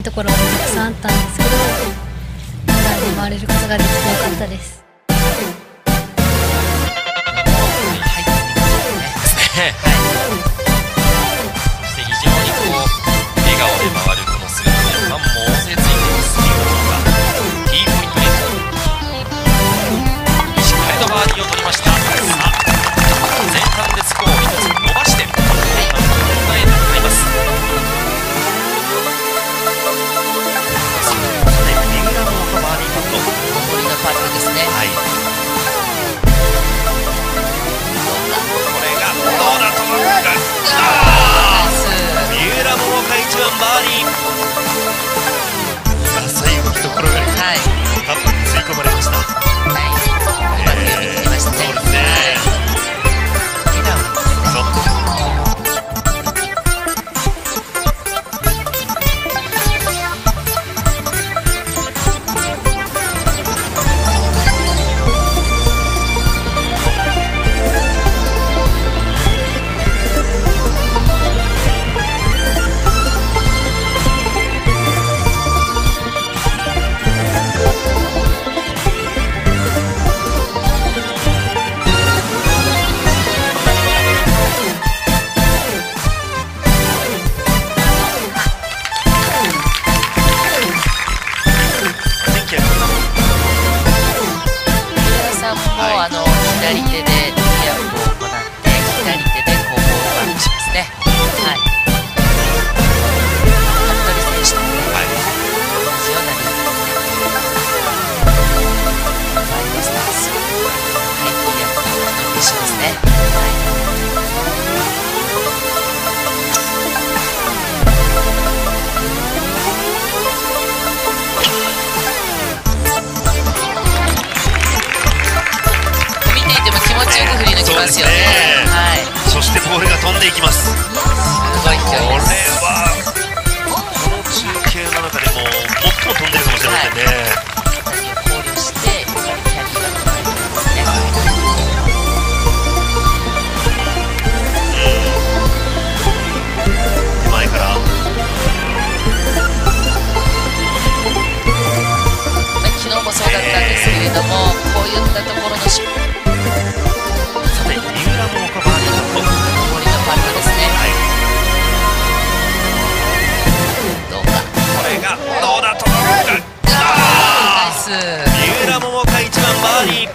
ところがたくさんあったんですけど、2段で回れることができてよかったです。 そして非常に笑顔で回るこの姿でファンも大勢ついています。T ポイントでしっかりとバーディーを取りました。さあ前半でスコアを1つ伸ばして後半へと向かいます。三浦のバーディーパット、 残りのパットですね。 はい、これがどうだと思うか。三浦桃佳1番バーディー。さあ最後一転がり、カップに吸い込まれました。 うまく読み切りましたね。 そうですね。 笑顔ですね。左手でティーアップを行って左手でボールバックしますね。はい。服部選手ともね、同じようなリズムでマイナスタンス、ティーアップをお届けしますね。気持ちよく振り抜きますよね。はい。 そしてボールが飛んでいきます。すごい勢いです。 これはこの中継の中でも最も飛んでるかもしれませんね。 何を考慮してキャリーが高いですね。 手前から昨日もそうだったんですけれども、こういったところの失敗、 三浦桃佳バーディーパット、 残りのパットですね。どうか。 これがどうだと思うか。 ナイス。 三浦桃佳1番バーディー。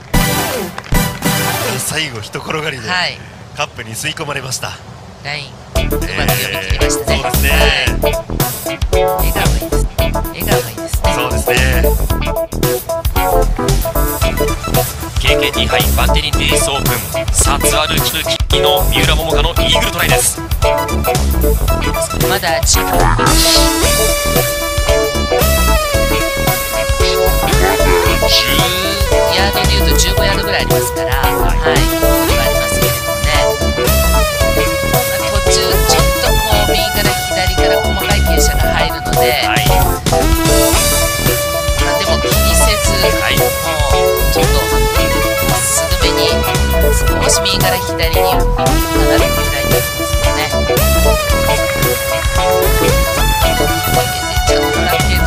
最後一転がりでカップに吸い込まれました。 ラインうまく読み切りましたね。 そうですね。 笑顔がいいですね。笑顔がいいですね。 そうですね。KKT 杯バンテリンレディースオープン、さあツアールーキーの三浦桃佳のイーグルトライです。 まだ10ヤードでいうと15ヤードぐらいありますから、はい、これはありますけれどもね、途中ちょっと右から左から細かい傾斜が入るので、でも気にせず、もうちょっとすぐめに少し右から左にかなるっていうラインですよね。ちょっとだけど、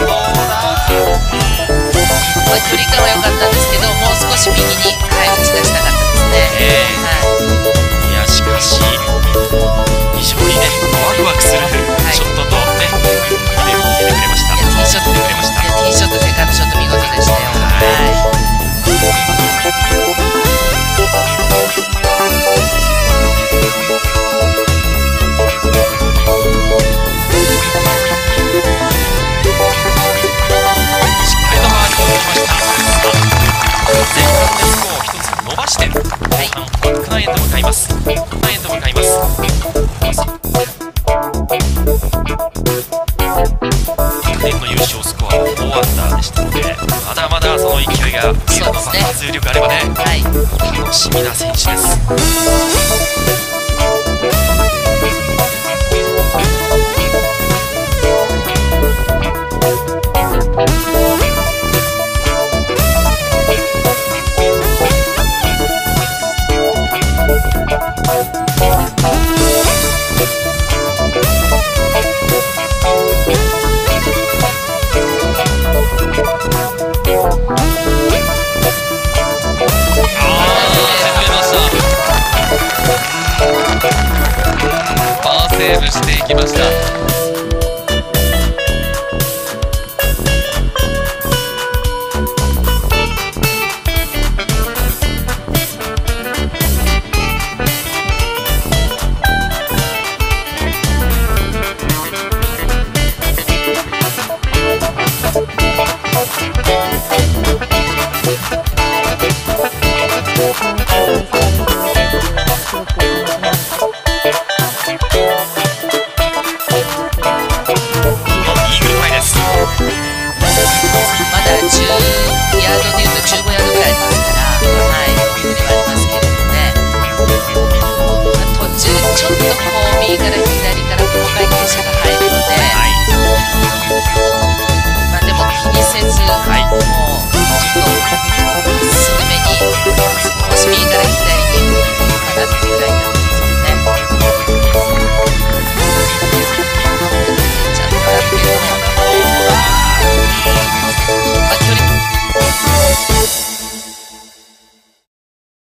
距離感は良かったんですけど、もう少し右に、打ち出したかったですね。 いやしかし非常にねワクワクするショットとね、見せてくれました。 ティーショットでくれました。ティーショット、セカンドショット見事でしたよ。 伸ばして後半バックナインへと向かいます。去年の優勝スコアは4アンダーでしたので、まだまだその勢いが爆発力あればね、楽しみな選手です。 していきました。